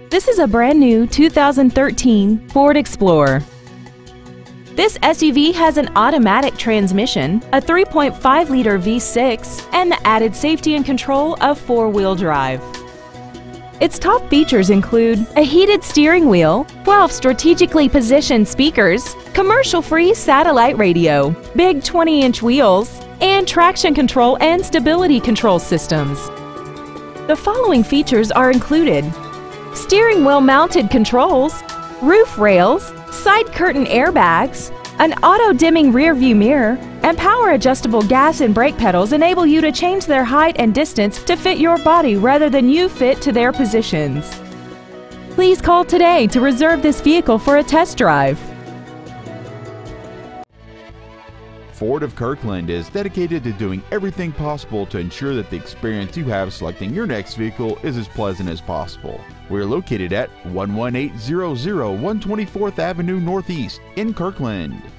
This is a brand new 2013 Ford Explorer. This SUV has an automatic transmission, a 3.5-liter V6, and the added safety and control of four-wheel drive. Its top features include a heated steering wheel, 12 strategically positioned speakers, commercial-free satellite radio, big 20-inch wheels, and traction control and stability control systems. The following features are included: steering wheel mounted controls, roof rails, side curtain airbags, an auto-dimming rear-view mirror, and power-adjustable gas and brake pedals enable you to change their height and distance to fit your body rather than you fit to their positions. Please call today to reserve this vehicle for a test drive. Ford of Kirkland is dedicated to doing everything possible to ensure that the experience you have selecting your next vehicle is as pleasant as possible. We're located at 11800 124th Avenue Northeast in Kirkland.